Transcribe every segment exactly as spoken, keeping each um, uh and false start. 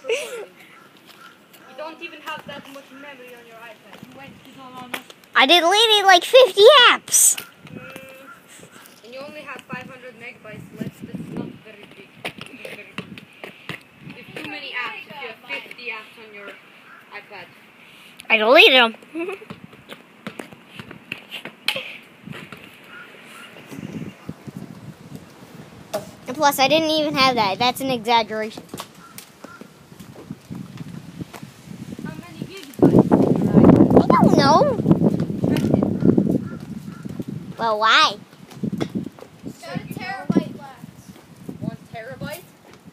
recording. You don't even have that much memory on your iPad. You went to go on. I deleted like fifty apps. Mm, and you only have five hundred megabytes left. That's not very big. Not very big. If too many apps, if you have fifty apps on your iPad. I deleted them. And plus, I didn't even have that. That's an exaggeration. How many gigabytes on your iPad? I don't know. Check it. Well, why? Got a terabyte left. One terabyte?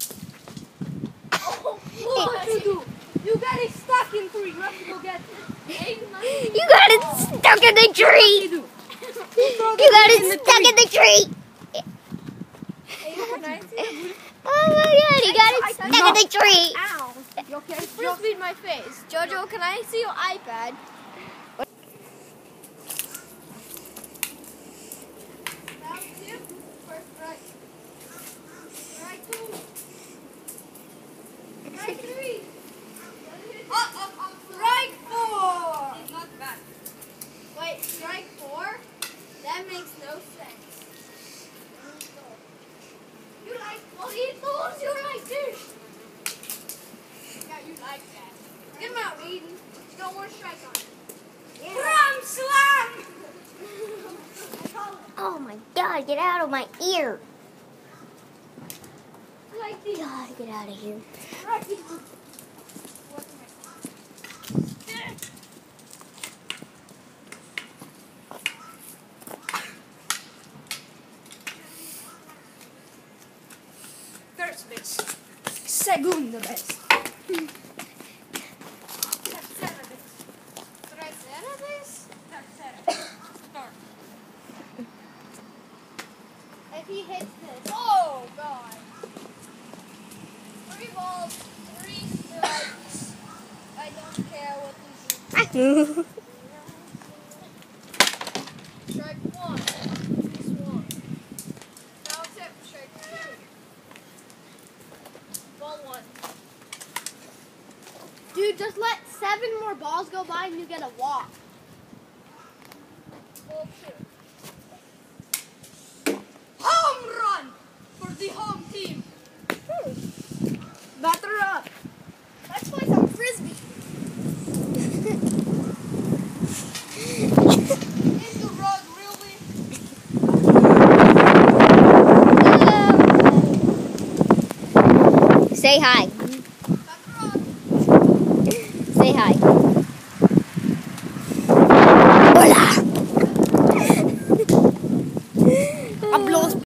Oh, What to do? You got it stuck in three. You have to go get it. You got it stuck in the tree. You do. You got it stuck in the tree. Oh my God! You got it stuck in the tree. Ow. You okay? Frisbee in my face. Jojo, can I see your iPad? Strike four! It's not bad. Wait, strike four? That makes no sense. You like burritos? You like this? Yeah, you like that. Get him out, Eden. You got one strike on it. Yeah. Drum slam! Oh my God! Get out of my ear! You like these? God, get out of here! Right, these. First base. Segunda base. Tercera base. Tercera vez? Tercera. Start. If he hits this. Oh, God. Three balls, three strikes. I don't care what you do. Strike one. This one. Now it's it for strike two. Ball one. Dude, just let seven more balls go by and you get a walk. Ball two. Home run for the home team. Batter up. Let's play some frisbee. In the road, really. Say hi. Batter up. Say hi.